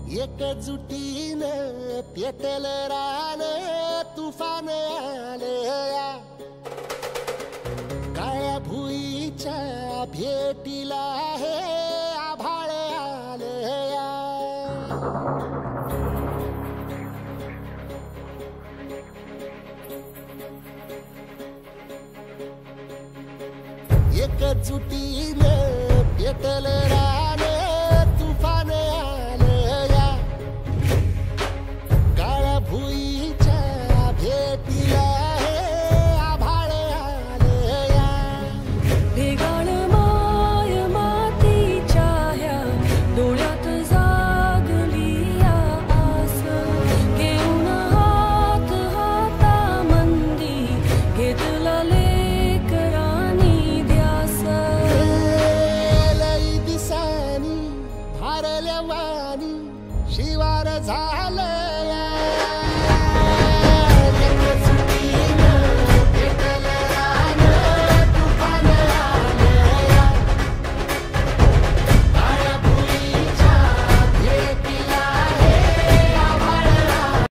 एकजुटीनं पेटल रान तुफान आलया काळ्या भुईच्या भेटीला हे आभाळ आलया एकजुटीनं पेटल रान तुफान आलया काळ्या भुईच्या भेटीला हे आभाळ आलया ढेगाळ माय मातीच्या ह्या डोळ्यात जागली या आस घेऊन हात हातामंदी घेतला लेकरांनी ध्यास लई दिसानी भारल्या वाणी शिवार झालं